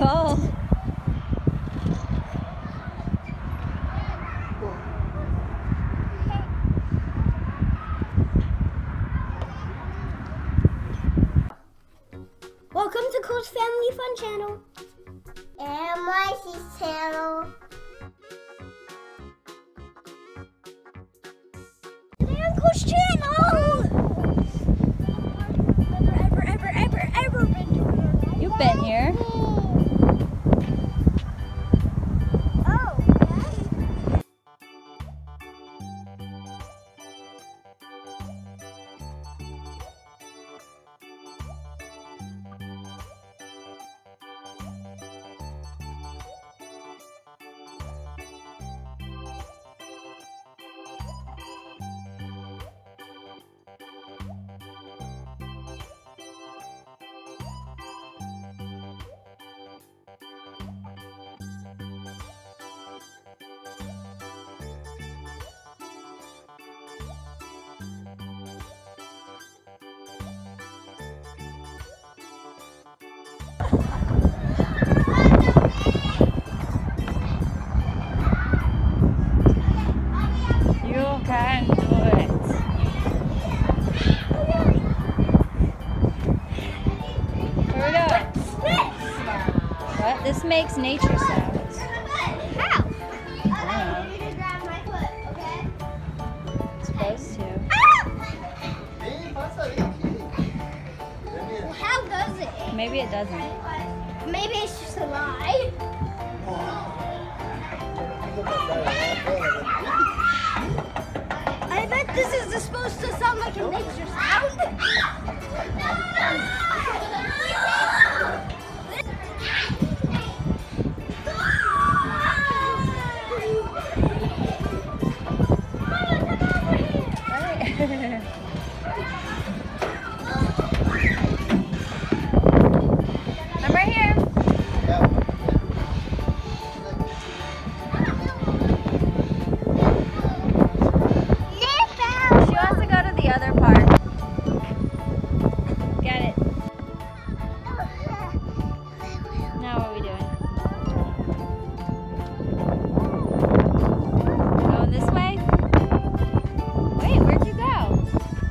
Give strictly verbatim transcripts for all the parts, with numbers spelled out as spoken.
call. Welcome to Cole's Family Fun Channel and Marcy's channel. And Cole's channel. Ever, ever, ever, ever been to here. You've been here. Oh, You can do it. Here we go. What? This makes nature sounds. how? I You just grab my foot, okay? It's supposed to. Well, how does it? Maybe it doesn't. Maybe it's just a lie. I bet this is supposed to sound like a nature sound. Right. I'm right here. She wants to go to the other part. Get it. Now what are we doing? Going this way? Wait, where'd you go?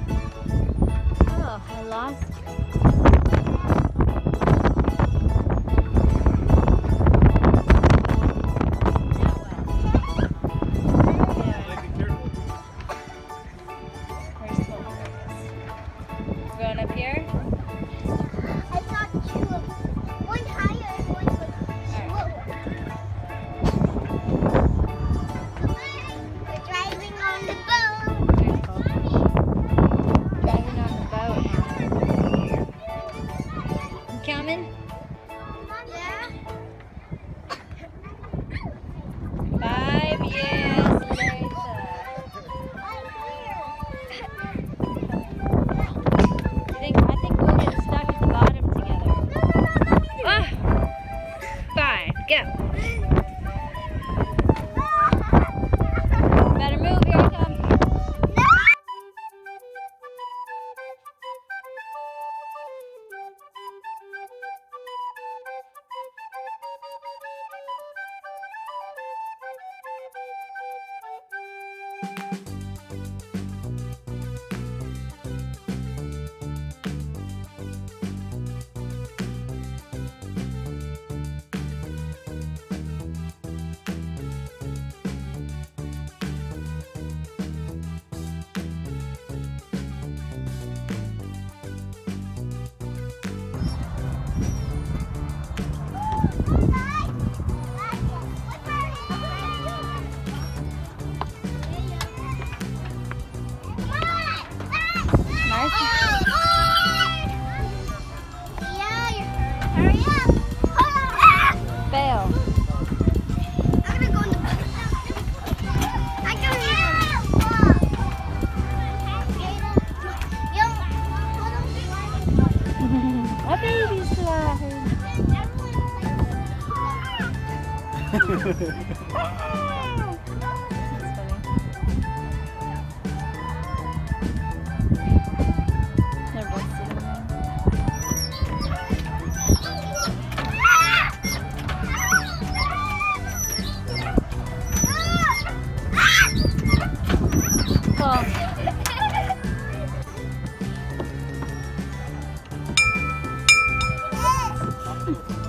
Oh, I lost you. Where's Cole? Going up here? I thought two of one higher and one lower. We're driving on the boat. There's Cole. Driving on the boat. You coming? Yeah. Five years later. I think I think we'll get stuck at the bottom together. Ah, fine, go. Better move, here I come. Bye.